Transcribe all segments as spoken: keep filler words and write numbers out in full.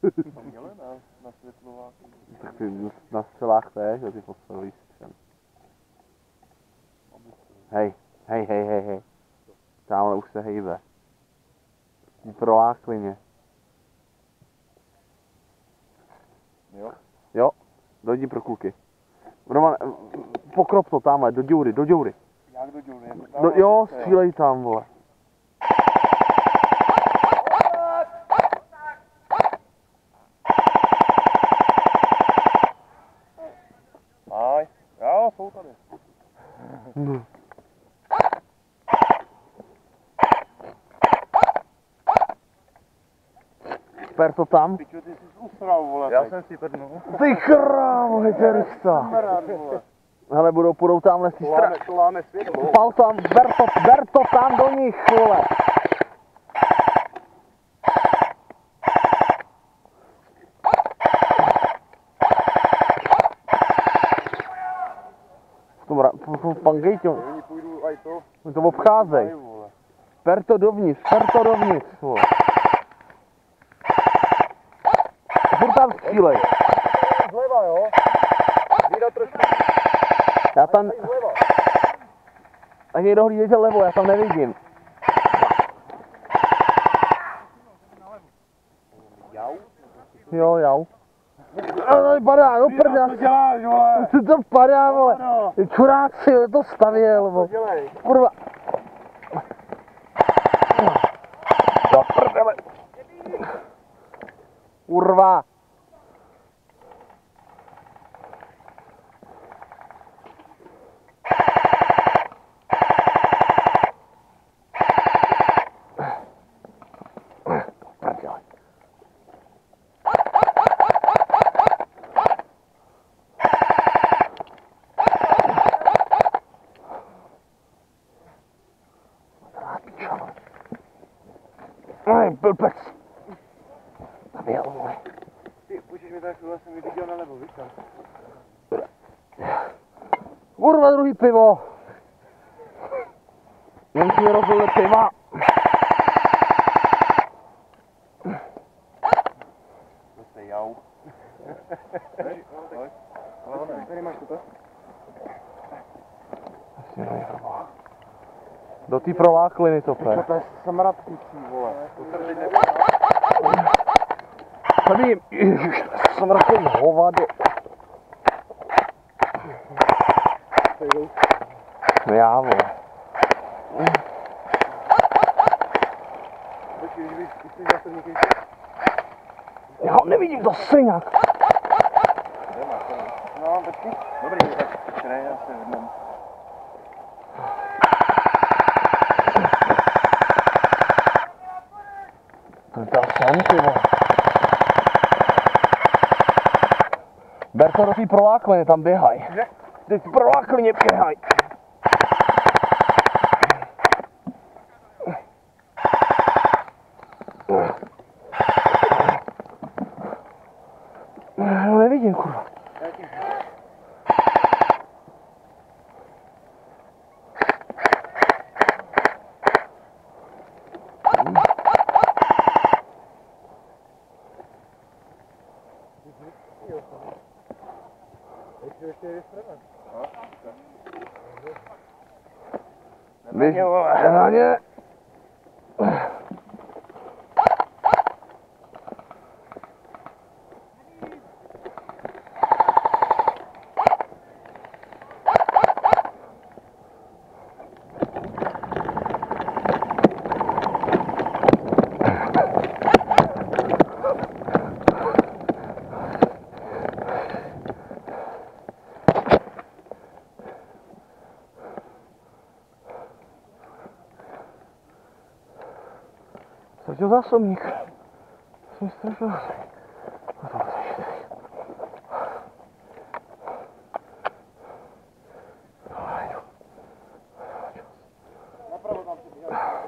Měli na, na světlováku. Tak ty na střelách též, ty postaví střel. Hej, hej, hej, hej, hej. Tamhle už se hejbe. Tý proláklině. Jo? Jo, dojdi pro kluky. Roman, pokrop to tamhle, do děury, do děury. Jak do děury? Do, jo, střílej tam, vole. Aj, jo, jsou tady. No. Per to tam. Pičo, ty jsi usral, vole. Já jsem si prdnul. Ty krávo, heterista. Hele, budou, půjdou tamhle si strany. To láme světlo. Pal tam, ber to, ber to tam do nich, vole. Pan Gejťo. Oni půjdu aj to. Oni to obcházej. Per to dovnitř, per to dovnitř, vole. Furt tam střílej. Zleva, jo? Vída trošku. Já tam... Tak někdo hlídejte levo, já tam nevidím. Jau? Jo, jau. A tady padá, no prda. Co děláš, vole? Co to padá, vole? Ty čuráci, jo, to stavěl, vole. Kurva. Do prdele. Kurva. Aj, blbec. Tam jel, vole. Ty, počeš mi tak, že jsem mi viděl na levo, víš tam? Kurva, druhý pivo. Jen si rozhodl piva. Zase jau. Tady máš to? Asi nejhrba. Do té provákliny to pe. To je smradkucí, vole. To se teď nebylo. Tady, ježiš, smradkový hovado. No já, vole. Počkej, když jsi zase někdy... Já ho nevidím, to sviňák. No, počkej. Dobrý, tak čerej, já se vidím. To tam jsem, ty vole. Ber to do té provákliny, tam běhaj. Ty v prováklině běhaj. No nevidím, kurva. Běž na ně. Stratil zásobník. Jsem strašil. Napravo tam si běhal.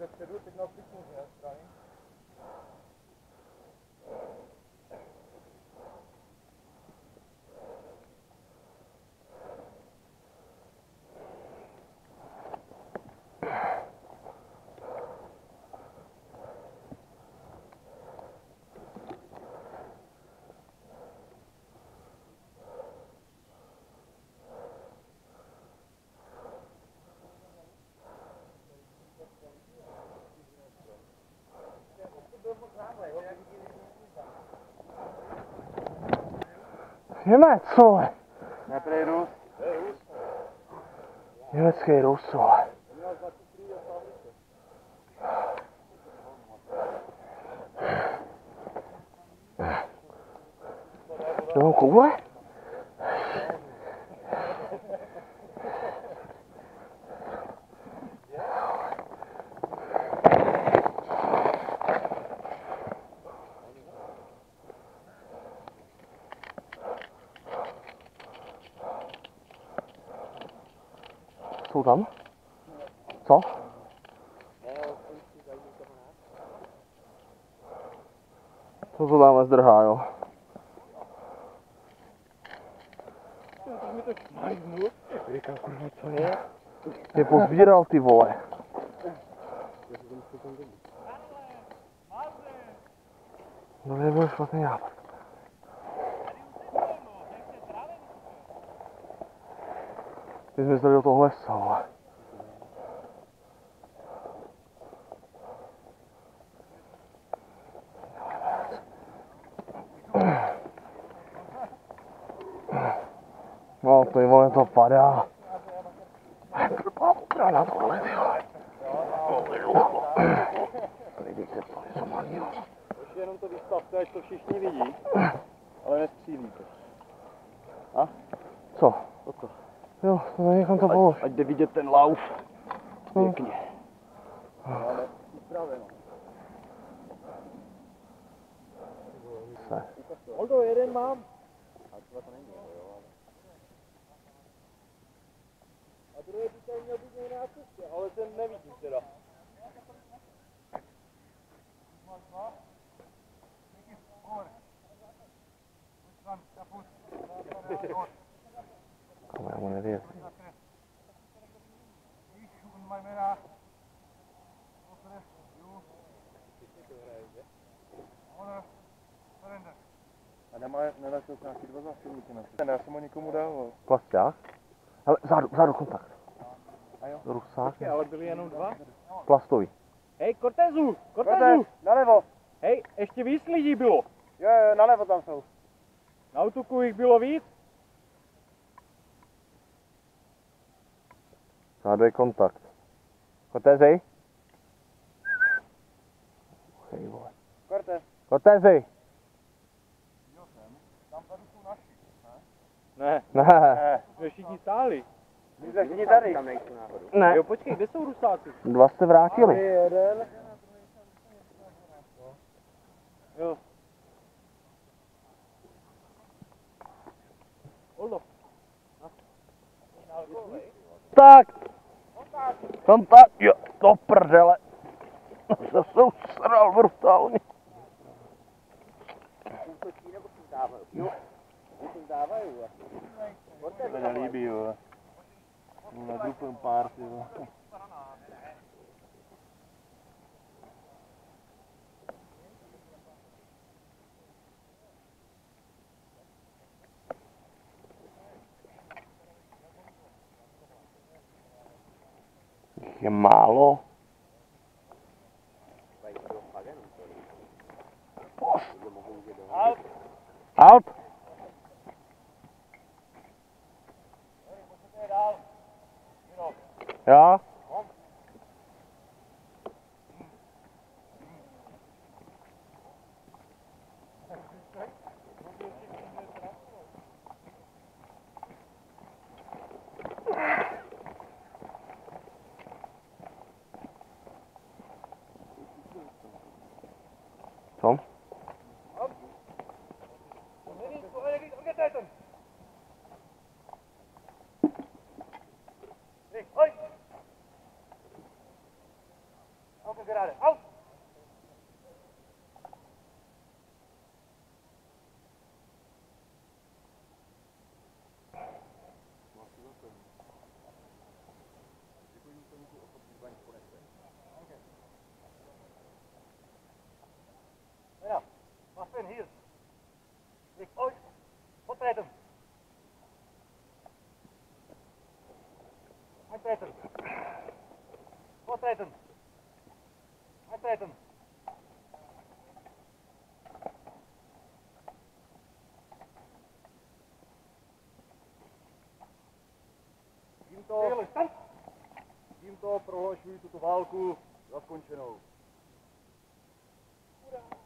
vepředu, teď nás kliknu z jedné strany. Němec, vole. Ne, prej Rus. Německý Rus, vole. Jo, koule? Jsou tam? Co? Co to tamhle zdrhá, jo? To mi to šmajznu. Říkám, kurva, co je? Mě pozbíral, ty vole. No nebyl špatný nápad. Ty jsme se do toho lesa, vole. No, ty vole, to padá. Mám obrana tohle, ty vole. Lidi se to něco malýho. Už jenom to vystavte, ať to všichni vidí. Ale nestřílíte. A? Co? Toto. Jo, to někam to polož. Ať jde vidět ten lauf. No. Pěkně. Ale upraveno. Se. Oldo, jeden mám. A třeba to není, jo, ale... A druhý by tady měl být někde na cestě, ale ten nevidím teda. Komu já mu nevěřím. A nemá, nenašel nějaký dva zásilníky na sebe. Já jsem ho nikomu dával. Plasták? Hele, zádu, zádu kontakt. A jo. Rusák. Počkej, ale byli jenom dva? Plastový. Hej, Cortezu, Cortezu! Nalevo. Hej, ještě víc lidí bylo. Jo, jo, nalevo tam jsou. Na útoku jich bylo víc. Zádu je kontakt. Cortezi? Hej, vole. Cortez. Cortezi! Tam tady jsou naši, Ne, Ne. ne? jsme všichni stáli. My jsme všichni tady. Tam nejsou náhodou. Ne. Jo, počkej, kde jsou Rusáci? Dva jste vrátili. Jeden. Jo. Oldo. Tak! Kontakt! Jo, to prdele. Se sousral brutálně. Útočí nebo si dávají? Jo. Si dávají, jo. To se nelíbí, jo. Na grupem pár, ty jo. Je málo. Halt! Halt! Jo? Co? Uitrijden. Uitrijden. Uitrijden. Tímto, tímto prohlašuji tuto válku za skončenou. Ura.